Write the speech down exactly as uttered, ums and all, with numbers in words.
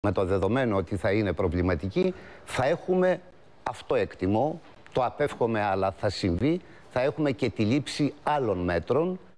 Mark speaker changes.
Speaker 1: με το δεδομένο ότι θα είναι προβληματική, θα έχουμε, αυτό εκτιμώ, το απέφχομαι αλλά θα συμβεί, θα έχουμε και τη λήψη άλλων μέτρων